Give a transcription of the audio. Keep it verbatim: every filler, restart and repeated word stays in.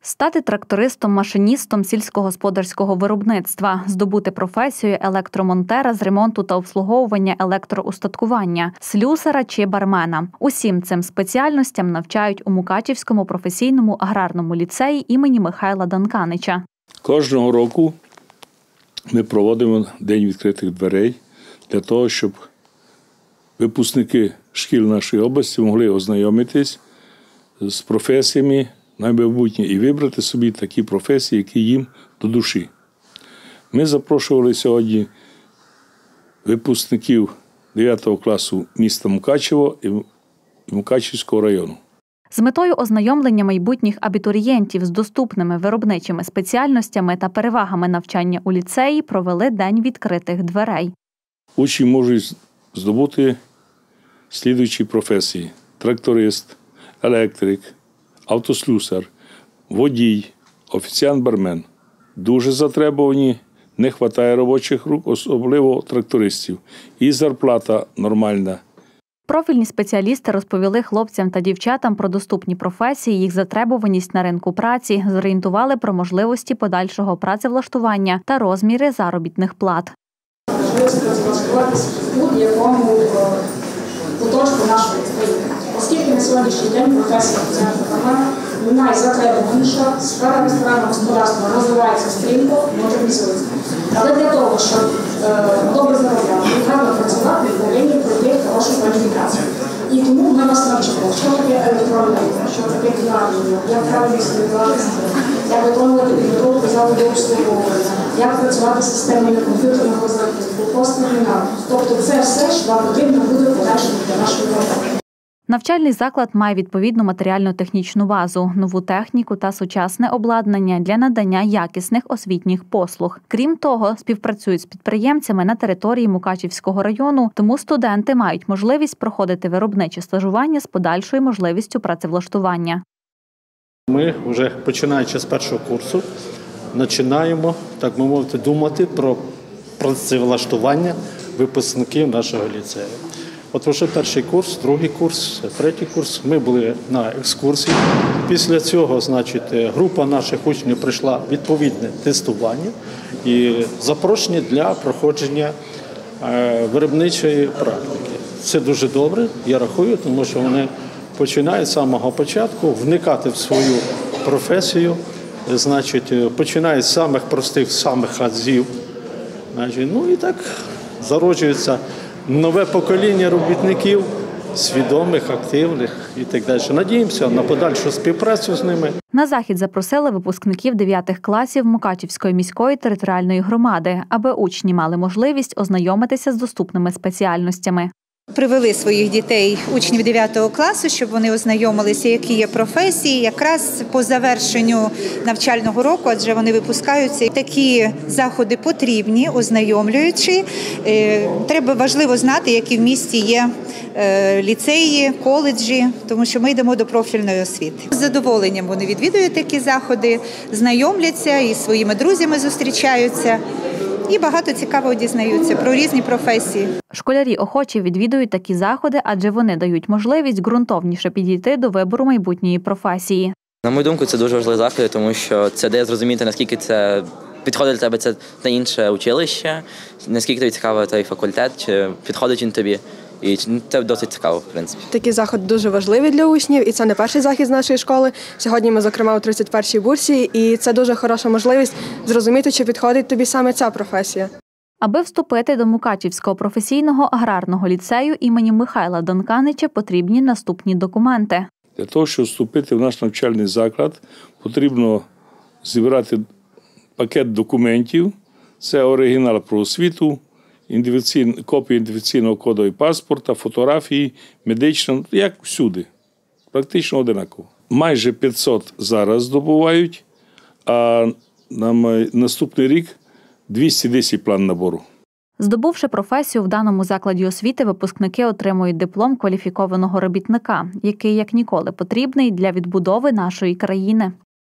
Стати трактористом, машиністом сільськогосподарського виробництва, здобути професію електромонтера з ремонту та обслуговування електроустаткування, слюсара чи бармена. Усім цим спеціальностям навчають у Мукачівському професійному аграрному ліцеї імені Михайла Данканича. Кожного року ми проводимо День відкритих дверей для того, щоб випускники шкіл нашої області могли ознайомитись з професіями на майбутнє і вибрати собі такі професії, які їм до душі. Ми запрошували сьогодні випускників дев'ятого класу міста Мукачево і Мукачівського району. З метою ознайомлення майбутніх абітурієнтів з доступними виробничими спеціальностями та перевагами навчання у ліцеї провели День відкритих дверей. Учні можуть здобути слідуючі професії: тракторист, електрик, автослюсар, водій, офіціант-бармен. Дуже затребувані, не вистачає робочих рук, особливо трактористів. І зарплата нормальна. Профільні спеціалісти розповіли хлопцям та дівчатам про доступні професії, їх затребуваність на ринку праці, зорієнтували про можливості подальшого працевлаштування та розміри заробітних плат. Можливість працевлаштуватися в будь-якому куточку нашої країни. Оскільки на сьогоднішній день професія офіціанта-бармена найзатребуваніша, сфера ресторанного господарства розвивається стрімко, модернізується. Але для того, щоб е, добре заробляти, треба працювати і повинні пройти хорошу кваліфікацію. І тому ми вас навчимо, що таке електронна, що таке кінарення, як правильно слідуватися, як виконувати підготовку заводу обслуговування, як працювати з системами комп'ютерного розрахунку, посттерміналу. Тобто це все, що вам потрібно буде подальшому для нашої роботи. Навчальний заклад має відповідну матеріально-технічну базу, нову техніку та сучасне обладнання для надання якісних освітніх послуг. Крім того, співпрацюють з підприємцями на території Мукачівського району, тому студенти мають можливість проходити виробниче стажування з подальшою можливістю працевлаштування. Ми вже починаючи з першого курсу починаємо, так би мовити, думати про працевлаштування випускників нашого ліцею. От вже перший курс, другий курс, третій курс. Ми були на екскурсії. Після цього, значить, група наших учнів прийшла відповідне тестування і запрошення для проходження виробничої практики. Це дуже добре, я рахую, тому що вони починають з самого початку вникати в свою професію, значить, починають з самих простих, самих азів. Значить, ну і так зароджується нове покоління робітників, свідомих, активних і так далі. Надіємося на подальшу співпрацю з ними. На захід запросили випускників дев'ятих класів Мукачівської міської територіальної громади, аби учні мали можливість ознайомитися з доступними спеціальностями. Привели своїх дітей, учнів дев'ятого класу, щоб вони ознайомилися, які є професії, якраз по завершенню навчального року, адже вони випускаються. Такі заходи потрібні, ознайомлюючи. Треба важливо знати, які в місті є ліцеї, коледжі, тому що ми йдемо до профільної освіти. З задоволенням вони відвідують такі заходи, знайомляться і зі своїми друзями зустрічаються. І багато цікавого дізнаються про різні професії. Школярі охоче відвідують такі заходи, адже вони дають можливість ґрунтовніше підійти до вибору майбутньої професії. На мою думку, це дуже важливі заходи, тому що це дає зрозуміти, наскільки це підходить для тебе це та інше училище, наскільки тобі цікавий той факультет, чи підходить він тобі. І це досить цікаво, в принципі. Такі заходи дуже важливі для учнів, і це не перший захід з нашої школи. Сьогодні ми, зокрема, у тридцять першій бурсі, і це дуже хороша можливість зрозуміти, чи підходить тобі саме ця професія. Аби вступити до Мукачівського професійного аграрного ліцею імені Михайла Данканича, потрібні наступні документи. Для того, щоб вступити в наш навчальний заклад, потрібно зібрати пакет документів. Це оригінал про освіту, копія ідентифікаційного коду і паспорта, фотографії, медична, як всюди, практично одинаково. Майже п'ятсот зараз здобувають, а на наступний рік двісті десять план набору. Здобувши професію в даному закладі освіти, випускники отримують диплом кваліфікованого робітника, який як ніколи потрібний для відбудови нашої країни.